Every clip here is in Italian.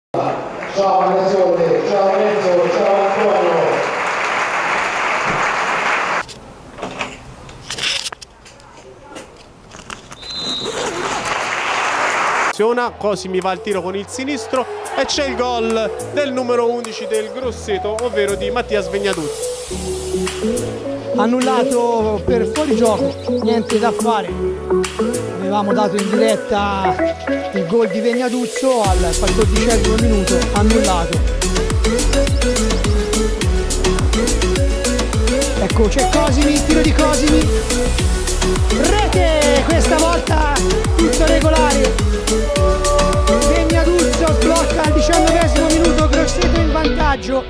Ciao Magnesione, ciao Renzo, ciao Antonio. Cosimi va al tiro con il sinistro e c'è il gol del numero 11 del Grosseto, ovvero di Mattia Svegnatuzzo. Annullato per fuorigioco, niente da fare. Avevamo dato in diretta il gol di Vegnatuzzo al 14° minuto, annullato. Ecco, c'è Cosimi, tiro di Cosimi. Rete, questa volta tutto regolare. Vegnatuzzo sblocca al 19° minuto, Grosseto in vantaggio.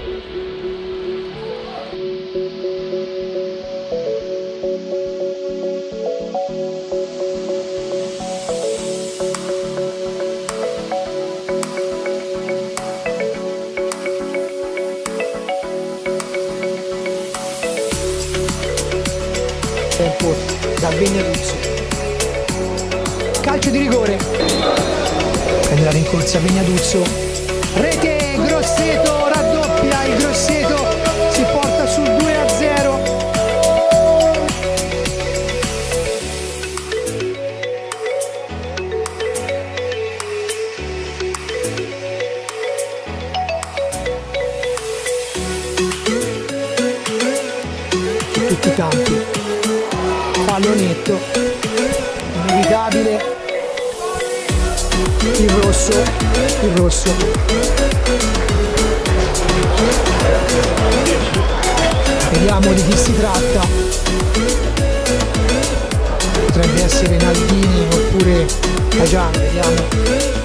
Tempo da Vegnatuzzo. Calcio di rigore. Prende la rincorsa Vegnatuzzo. Rete, Grosseto raddoppia, il Grosseto si porta sul 2-0. Su tutti i campi. Pallonetto, inevitabile, il rosso, vediamo di chi si tratta, potrebbe essere Naldini oppure Cagiano, vediamo.